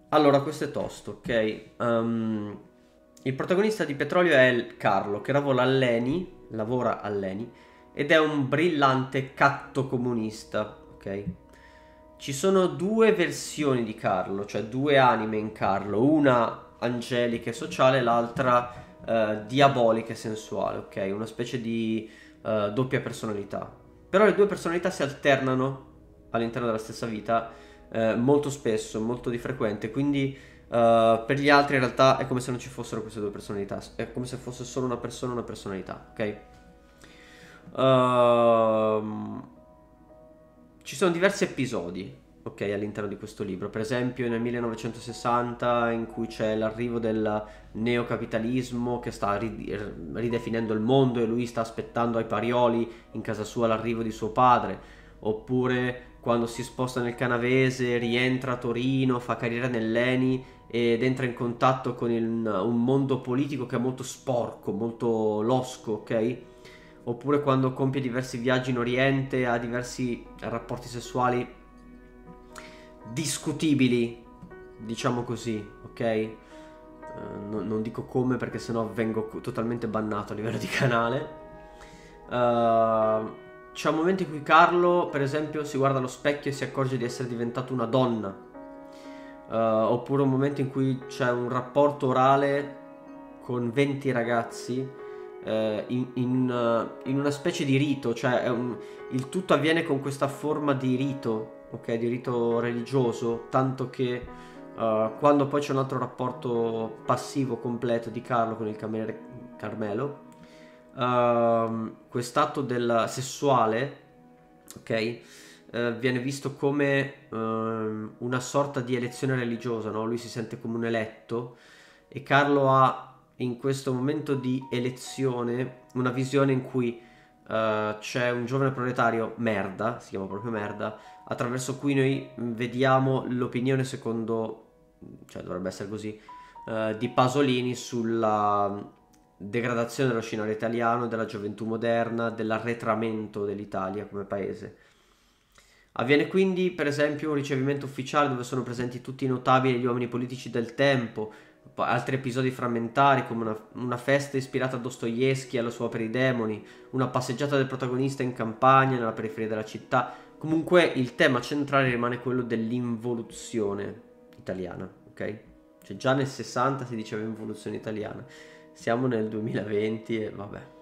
Allora, questo è tosto, ok? Il protagonista di Petrolio è Carlo, che lavora all'ENI, ed è un brillante catto comunista, ok? Ci sono due versioni di Carlo, cioè due anime in Carlo, una angelica e sociale, l'altra diabolica e sensuale, ok? Una specie di doppia personalità. Però le due personalità si alternano all'interno della stessa vita molto spesso, molto di frequente, quindi per gli altri in realtà è come se non ci fossero queste due personalità, è come se fosse solo una persona e una personalità, ok? Ehm, Ci sono diversi episodi, ok, all'interno di questo libro. Per esempio, nel 1960, in cui c'è l'arrivo del neocapitalismo che sta ridefinendo il mondo e lui sta aspettando ai Parioli in casa sua l'arrivo di suo padre. Oppure quando si sposta nel Canavese, rientra a Torino, fa carriera nell'ENI ed entra in contatto con un mondo politico che è molto sporco, molto losco, ok? Oppure quando compie diversi viaggi in Oriente, ha diversi rapporti sessuali discutibili, diciamo così, ok? Non dico come perché sennò vengo totalmente bannato a livello di canale. C'è un momento in cui Carlo, per esempio, si guarda allo specchio e si accorge di essere diventato una donna. Oppure un momento in cui c'è un rapporto orale con 20 ragazzi in una specie di rito, cioè il tutto avviene con questa forma di rito, ok, di rito religioso, tanto che quando poi c'è un altro rapporto passivo completo di Carlo con il Carmelo, quest'atto del sessuale, ok, viene visto come una sorta di elezione religiosa, no? Lui si sente come un eletto e Carlo ha in questo momento di elezione una visione in cui c'è un giovane proletario, merda, si chiama proprio merda, attraverso cui noi vediamo l'opinione secondo, cioè dovrebbe essere così, di Pasolini sulla degradazione dello scenario italiano, della gioventù moderna, dell'arretramento dell'Italia come paese. Avviene quindi, per esempio, un ricevimento ufficiale dove sono presenti tutti i notabili e gli uomini politici del tempo, altri episodi frammentari come una festa ispirata a Dostoevsky e alla sua opera I demoni, una passeggiata del protagonista in campagna, nella periferia della città. Comunque il tema centrale rimane quello dell'involuzione italiana, ok? Cioè già nel 60 si diceva involuzione italiana, siamo nel 2020 e vabbè.